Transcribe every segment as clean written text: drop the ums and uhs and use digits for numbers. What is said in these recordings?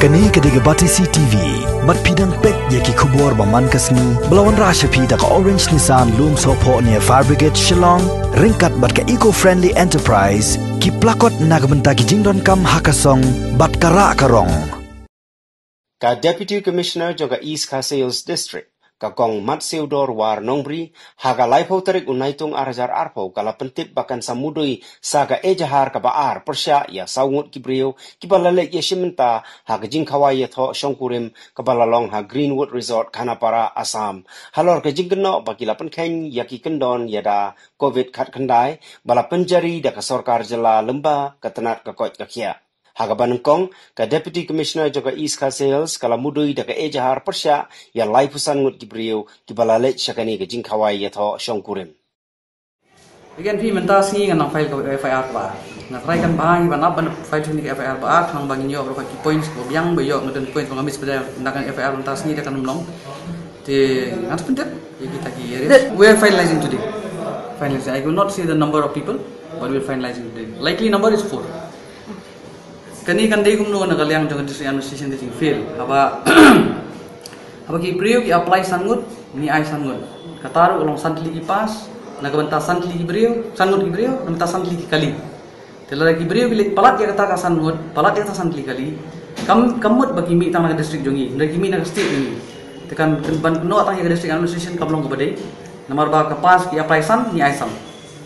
Kani kediga Batisi TV, mat pidang pek yaki kubur baman kasni, belawan rasha pida ka Orange Nissan Loom Sopo near Fire Brigade Shillong, ringkat bat ka eco-friendly enterprise, ki plakot nagbenta ki jingdon kam hakasong, bat kara karong. Ka Deputy Commissioner juga East Ka Sales District, ka kong Mat Seudor War Nongbri, haga laipau tarik unaitung arajar arpau kala pentip bahkan samudui saga ejahar ka baar persya ya saungut kibriu kibalalek ya shimenta haga jingkawai ya tho shongkurim kabalalong ha Greenwood Resort Khanapara Assam halor ka jingkeno bakila penkheng yaki kendon yada COVID khat khandai bala penjari da ka sorkar jela lemba katenat ka koj ka kia. Haga banengkong ka Deputy Commissioner juga East Ka Sales kala mudui da ka ejahar persya ya lai pusan ngut kibriu kibalalek syakani ka jingkawai ya tho shongkurim. Again, pi mentas ni ngan file ko FIR ba. Na try kan bahay ba na ban file ni FIR ba nang bangin yo bro ki points ko biang ba yo ngeden points ko ngamis pada ndakan FIR mentas ni da kan mlong. Te ngat pentet kita ki we are finalizing today. Finalizing. I will not say the number of people but we will finalizing today. Likely number is 4. Kani kan dai kumno na galyang jong district administration teaching fail haba haba ki priyo ki apply sangut ni ai sangut kataru ulong santli ki pas nagabanta santli ki priyo sangut ki priyo namta santli ki kali telara ki priyo ki palat ya kata ka sangut palat ya kata santli kali kamut bagi mi tang na district jongi ndagi mi na state ni tekan ban kuno atang ya district administration kablong ko badai nomor ba ka pas ki apply san ni ai san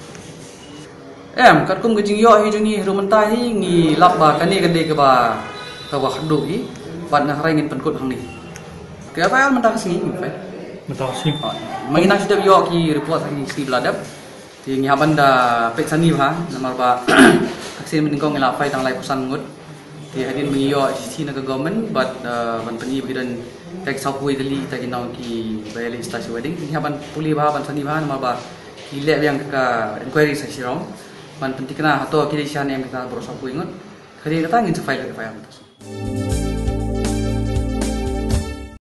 kat kum gajing yo hi jongi rumenta hi ngi labba kani gade ke ba tawa hadu hi bat na ringin penkut hang ni ke apa yang mentah sini fai mentah sini mangina sudah yo ki report sini si beladap ti ngi habanda pek sani ha nomor ba aksin meningkong ila fai tang lai pusan ngut ti hadin mengi yo si na government but ban pani bidan tek sapui dali ta ginau ki bayali stasi wedding ngi haban puli ba ban sani ba nomor ba ki le yang ka inquiry section man penting kena atau kiri sian yang kita berusaha kuingat, kali kata ingin survive ke fire.